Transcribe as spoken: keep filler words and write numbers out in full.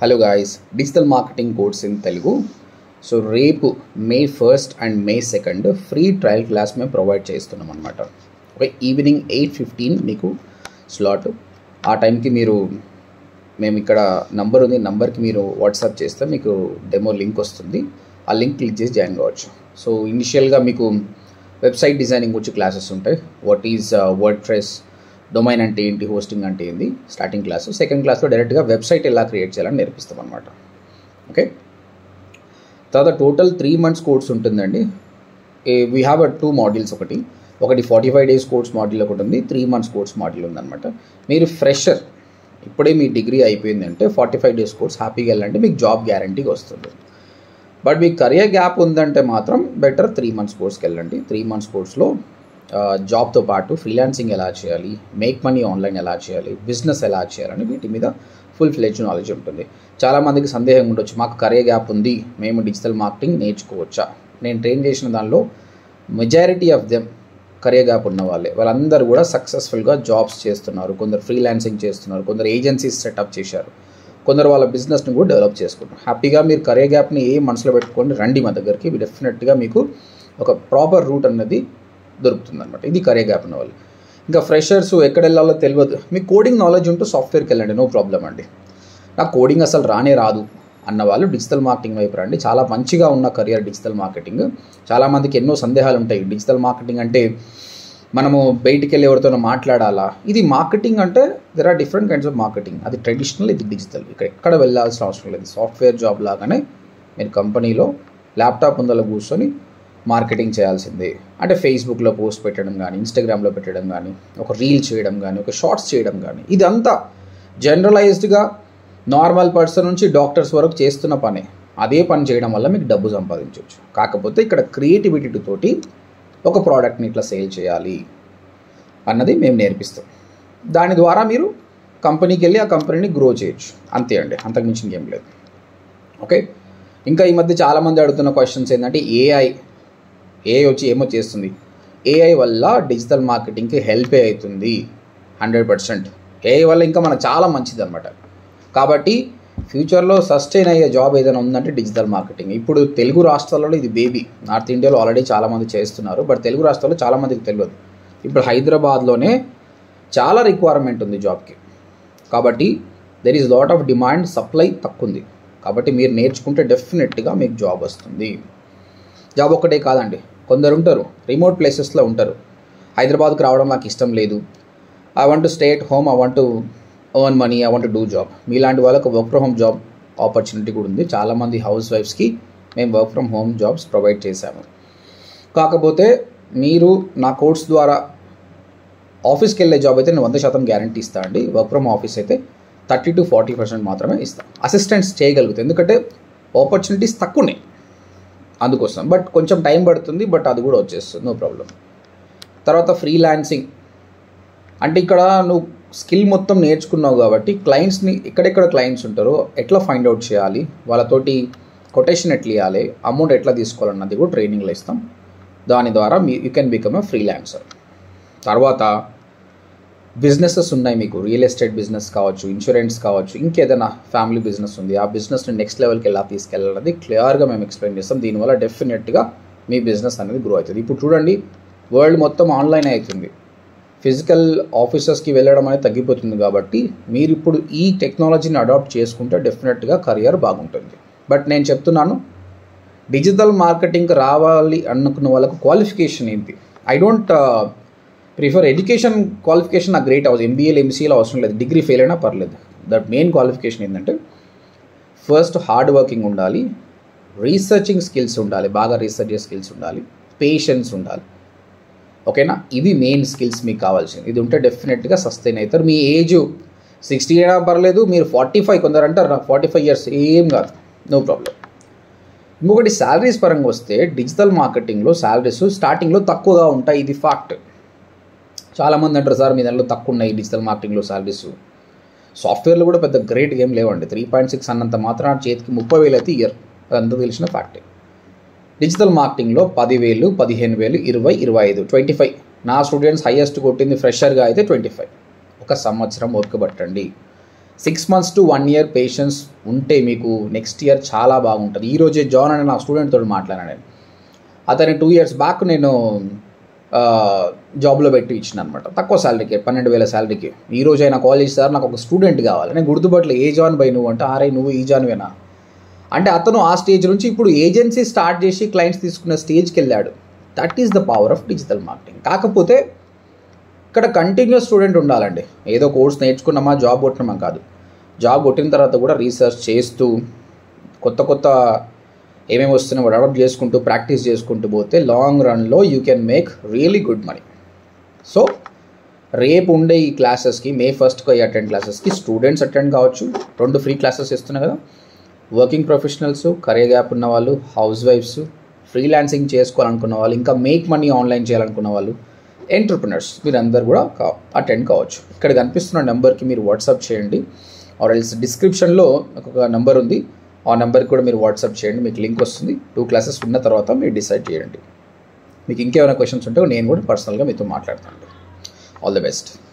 Hello guys, digital marketing course in Telugu. So రేపు May first and May second free trial class మేము provide చేస్తున్నాం అనమాట. Okay, evening eight fifteen మీకు slot. ఆ టైంకి మీరు మేము ఇక్కడ నంబర్ ఉంది, నంబర్కి మీరు వాట్సాప్ చేస్తే మీకు డెమో లింక్ వస్తుంది. ఆ లింక్ క్లిక్ చేసి జాయిన్ కావచ్చు. సో ఇనిషియల్గా మీకు వెబ్సైట్ డిజైనింగ్ వచ్చి క్లాసెస్ ఉంటాయి. What is WordPress, domain అంటే ఏంటి, హోస్టింగ్ అంటే ఏంటి, స్టార్టింగ్ క్లాసు. సెకండ్ క్లాస్లో డైరెక్ట్గా వెబ్సైట్ ఎలా క్రియేట్ చేయాలని నేర్పిస్తాం అనమాట. ఓకే, తర్వాత టోటల్ త్రీ మంత్స్ కోర్స్ ఉంటుందండి. We have a two modules. ఒకటి ఒకటి forty five days course module ఒకటి ఉంది, త్రీ మంత్స్ కోర్స్ మాడ్యూల్ ఉందన్నమాట. మీరు ఫ్రెషర్, ఇప్పుడే మీ డిగ్రీ అయిపోయిందంటే ఫార్టీ ఫైవ్ డేస్ కోర్స్ హ్యాపీగా వెళ్ళండి, మీకు జాబ్ గ్యారంటీగా వస్తుంది. బట్ మీకు కరియర్ గ్యాప్ ఉందంటే మాత్రం బెటర్ త్రీ మంత్స్ కోర్స్కి వెళ్ళండి. త్రీ మంత్స్ కోర్స్లో జాబ్తో పాటు ఫ్రీలాన్సింగ్ ఎలా చేయాలి, మేక్ మనీ ఆన్లైన్ ఎలా చేయాలి, బిజినెస్ ఎలా చేయాలని వీటి మీద ఫుల్ ఫ్లెడ్జ్ నాలెడ్జ్ ఉంటుంది. చాలామందికి సందేహం ఉండొచ్చు, మాకు కరియర్ గ్యాప్ ఉంది, మేము డిజిటల్ మార్కెటింగ్ నేర్చుకోవచ్చా? నేను ట్రైన్ చేసిన దానిలో majority of them career gap ఉన్న వాళ్ళే. వాళ్ళందరూ కూడా సక్సెస్ఫుల్గా జాబ్స్ చేస్తున్నారు. కొందరు ఫ్రీలాన్సింగ్ చేస్తున్నారు, కొందరు ఏజెన్సీస్ సెటప్ చేశారు, కొందరు వాళ్ళ బిజినెస్ని కూడా డెవలప్ చేసుకుంటారు. హ్యాపీగా మీరు కరియర్ గ్యాప్ని ఏ మనసులో పెట్టుకోండి, రండి మా దగ్గరికి. డెఫినెట్గా మీకు ఒక ప్రాపర్ రూట్ అన్నది దొరుకుతుంది అనమాట. ఇది కరియర్ గ్యాప్ ఉన్న వాళ్ళు. ఇంకా ఫ్రెషర్స్ ఎక్కడ వెళ్ళాలో తెలియదు, మీకు కోడింగ్ నాలెడ్జ్ ఉంటూ సాఫ్ట్వేర్కి వెళ్ళండి, నో ప్రాబ్లం అండి. నాకు కోడింగ్ అసలు రానే రాదు అన్న వాళ్ళు డిజిటల్ మార్కెటింగ్ వైపు రండి. చాలా మంచిగా ఉన్న కరియర్ డిజిటల్ మార్కెటింగ్. చాలామందికి ఎన్నో సందేహాలు ఉంటాయి. డిజిటల్ మార్కెటింగ్ అంటే మనము బయటికి వెళ్ళి ఎవరితోనో మాట్లాడాలా? ఇది మార్కెటింగ్ అంటే there are different kinds of marketing. అది ట్రెడిషనల్, ఇది డిజిటల్. ఇక్కడ ఎక్కడ వెళ్ళాల్సిన అవసరం లేదు. సాఫ్ట్వేర్ జాబ్ లాగానే మీరు కంపెనీలో ల్యాప్టాప్ ముందర కూర్చొని మార్కెటింగ్ చేయాల్సిందే. అంటే ఫేస్బుక్లో పోస్ట్ పెట్టడం కానీ, ఇన్స్టాగ్రామ్లో పెట్టడం కానీ, ఒక రీల్ చేయడం కానీ, ఒక షార్ట్స్ చేయడం కానీ, ఇదంతా జనరలైజ్డ్గా నార్మల్ పర్సన్ నుంచి డాక్టర్స్ వరకు చేస్తున్న పనే. అదే పని చేయడం వల్ల మీకు డబ్బు సంపాదించవచ్చు. కాకపోతే ఇక్కడ క్రియేటివిటీ తోటి ఒక ప్రోడక్ట్ని ఇట్లా సేల్ చేయాలి అన్నది మేము నేర్పిస్తాం. దాని ద్వారా మీరు కంపెనీకి వెళ్ళి ఆ కంపెనీని గ్రో చేయొచ్చు. అంతే అండి, అంతకుమించి ఇంకేం లేదు. ఓకే, ఇంకా ఈ మధ్య చాలామంది అడుగుతున్న క్వశ్చన్స్ ఏంటంటే ఏఐ ఏఐ వచ్చి ఏమో చేస్తుంది. ఏఐ వల్ల డిజిటల్ మార్కెటింగ్కి హెల్పే అవుతుంది హండ్రెడ్ పర్సెంట్. ఏఐ వల్ల ఇంకా మనకు చాలా మంచిది అనమాట. కాబట్టి ఫ్యూచర్లో సస్టైన్ అయ్యే జాబ్ ఏదైనా ఉందంటే డిజిటల్ మార్కెటింగ్. ఇప్పుడు తెలుగు రాష్ట్రాలలో ఇది బేబీ. నార్త్ ఇండియాలో ఆల్రెడీ చాలామంది చేస్తున్నారు, బట్ తెలుగు రాష్ట్రాల్లో చాలామందికి తెలియదు. ఇప్పుడు హైదరాబాద్లోనే చాలా రిక్వైర్మెంట్ ఉంది జాబ్కి. కాబట్టి there is lot of demand, supply తక్కువ ఉంది. కాబట్టి మీరు నేర్చుకుంటే డెఫినెట్గా మీకు జాబ్ వస్తుంది. జాబ్ ఒక్కటే కాదండి, కొందరు ఉంటారు రిమోట్ ప్లేసెస్లో ఉంటారు. హైదరాబాద్కి రావడం నాకు ఇష్టం లేదు, I want to stay at home, I want to earn money, I want to do job. మీలాంటి వాళ్ళకు work from home job opportunity కూడా ఉంది. చాలామంది హౌస్ వైఫ్స్కి మేము work from home jobs provide చేశాము. కాకపోతే మీరు నా కోర్స్ ద్వారా ఆఫీస్కి వెళ్ళే జాబ్ అయితే నేను వంద శాతం గ్యారంటీ ఇస్తాను అండి. వర్క్ ఫ్రమ్ ఆఫీస్ అయితే థర్టీ టు ఫార్టీ పర్సెంట్ మాత్రమే ఇస్తాను. అసిస్టెంట్స్ చేయగలుగుతాయి, ఎందుకంటే ఆపర్చునిటీస్ తక్కువ ఉన్నాయి అందుకోసం. బట్ కొంచెం టైం పడుతుంది, బట్ అది కూడా వచ్చేస్తుంది, నో ప్రాబ్లం. తర్వాత ఫ్రీలాన్సింగ్ అంటే ఇక్కడ నువ్వు స్కిల్ మొత్తం నేర్చుకున్నావు కాబట్టి క్లయింట్స్ని, ఎక్కడెక్కడ క్లయింట్స్ ఉంటారో ఎట్లా ఫైండ్ అవుట్ చేయాలి, వాళ్ళతోటి కొటేషన్ ఎట్లా ఇవ్వాలి, అమౌంట్ ఎట్లా తీసుకోవాలన్నది కూడా ట్రైనింగ్లో ఇస్తాం. దాని ద్వారా మీ you can become a freelancer. తర్వాత బిజినెసెస్ ఉన్నాయి మీకు, రియల్ ఎస్టేట్ బిజినెస్ కావచ్చు, ఇన్సూరెన్స్ కావచ్చు, ఇంకేదైనా ఫ్యామిలీ బిజినెస్ ఉంది. ఆ బిజినెస్ని నెక్స్ట్ లెవెల్కి ఎలా తీసుకెళ్ళాలన్నది క్లియర్గా మేము ఎక్స్ప్లెయిన్ చేస్తాం. దీనివల్ల డెఫినెట్గా మీ బిజినెస్ అనేది గ్రో అవుతుంది. ఇప్పుడు చూడండి, వరల్డ్ మొత్తం ఆన్లైన్ అవుతుంది. ఫిజికల్ ఆఫీసెస్కి వెళ్ళడం అనేది తగ్గిపోతుంది. కాబట్టి మీరు ఇప్పుడు ఈ టెక్నాలజీని అడాప్ట్ చేసుకుంటే డెఫినెట్గా కరియర్ బాగుంటుంది. బట్ నేను చెప్తున్నాను, డిజిటల్ మార్కెటింగ్కి రావాలి అనుకున్న వాళ్ళకు క్వాలిఫికేషన్ ఏంటి? I don't prefer education qualification. నాకు గ్రేట్ అవసరం, ఎంబీఏలు ఎంసీఏలో అవసరం లేదు, డిగ్రీ ఫెయిల్ అయినా పర్లేదు. దట్ మెయిన్ క్వాలిఫికేషన్ ఏంటంటే ఫస్ట్ హార్డ్ వర్కింగ్ ఉండాలి, రీసెర్చింగ్ స్కిల్స్ ఉండాలి, బాగా రీసెర్చ్ చేసే స్కిల్స్ ఉండాలి, పేషెన్స్ ఉండాలి. ఓకేనా, ఇవి మెయిన్ స్కిల్స్ మీకు కావాల్సింది. ఇది ఉంటే డెఫినెట్గా సస్టైన్ అవుతారు. మీ ఏజ్ సిక్స్టీ అయినా పర్లేదు, మీరు ఫార్టీ ఫైవ్ కొందరు అంటారు నాకు ఫార్టీ ఫైవ్ ఇయర్స్, ఏం కాదు, నో ప్రాబ్లం. ఇంకొకటి శాలరీస్ పరంగా వస్తే డిజిటల్ మార్కెటింగ్లో శాలరీస్ స్టార్టింగ్లో తక్కువగా ఉంటాయి, ఇది ఫ్యాక్ట్. చాలామంది అంటారు సార్ మీ దాంట్లో తక్కువ ఉన్నాయి డిజిటల్ మార్కెటింగ్లో శాలరీస్. సాఫ్ట్వేర్లో కూడా పెద్ద గ్రేట్ ఏం లేవండి. త్రీ పాయింట్ సిక్స్ అన్నంత మాత్రం చేతికి ముప్పై వేలు అయితే ఇయర్, అదంతా తెలిసిన ఫ్యాక్టే. డిజిటల్ మార్కెటింగ్లో పదివేలు, పదిహేను వేలు, ఇరవై, ఇరవై ఐదు, ట్వంటీ ఫైవ్. నా స్టూడెంట్స్ హైయెస్ట్ కొట్టింది ఫ్రెషర్గా అయితే ట్వంటీ ఫైవ్. ఒక సంవత్సరం ఓపిక పట్టండి. Six months to one year patience ఉంటే మీకు నెక్స్ట్ ఇయర్ చాలా బాగుంటుంది. ఈరోజే జాన్ అనే నా స్టూడెంట్తో మాట్లాడాను నేను. అతని టూ ఇయర్స్ బ్యాక్ నేను జాబ్లో పెట్టి ఇచ్చిన అనమాట, తక్కువ శాలరీకి, పన్నెండు వేల శాలరీకి. ఈ రోజు అయినా కాల్ చేస్తారు, నాకు ఒక స్టూడెంట్ కావాలి. నేను గుర్తుపట్టలే, ఏ జాన్ బై నువ్వు అంటే, ఆరే నువ్వు ఈ జాన్వేనా అంటే, అతను ఆ స్టేజ్ నుంచి ఇప్పుడు ఏజెన్సీ స్టార్ట్ చేసి క్లయింట్స్ తీసుకున్న స్టేజ్కి వెళ్ళాడు. That is the power of digital marketing. కాకపోతే ఇక్కడ కంటిన్యూస్ స్టూడెంట్ ఉండాలండి. ఏదో కోర్స్ నేర్చుకున్నామా జాబ్ కొట్టినామా కాదు. జాబ్ కొట్టిన తర్వాత కూడా రీసెర్చ్ చేస్తూ కొత్త కొత్త ఏమేమి వస్తున్నాయో డెవలప్ చేసుకుంటూ ప్రాక్టీస్ చేసుకుంటూ పోతే లాంగ్ రన్లో you can make really good money. So రేపు ఉండే ఈ క్లాసెస్కి, మే ఫస్ట్కి అయ్యే అటెండ్ క్లాసెస్కి స్టూడెంట్స్ అటెండ్ కావచ్చు. రెండు ఫ్రీ క్లాసెస్ ఇస్తున్నాయి కదా. వర్కింగ్ ప్రొఫెషనల్స్, కెరీర్ గ్యాప్ ఉన్న వాళ్ళు, హౌస్ వైఫ్స్, ఫ్రీలాన్సింగ్ చేసుకోవాలనుకున్న వాళ్ళు, ఇంకా మేక్ మనీ ఆన్లైన్ చేయాలనుకున్న వాళ్ళు, ఎంటర్ప్రినర్స్, మీరందరూ కూడా అటెండ్ కావచ్చు. ఇక్కడ కనిపిస్తున్న నెంబర్కి మీరు వాట్సాప్ చేయండి. ఆర్ ఎల్స్ డిస్క్రిప్షన్లో ఒక నెంబర్ ఉంది, ఆ నెంబర్కి కూడా మీరు వాట్సాప్ చేయండి, మీకు లింక్ వస్తుంది. టూ క్లాసెస్ ఉన్న తర్వాత మీరు డిసైడ్ చేయండి. మీకు ఇంకేమైనా క్వశ్చన్స్ ఉంటే నేను కూడా పర్సనల్గా మీతో మాట్లాడతాను. All the best.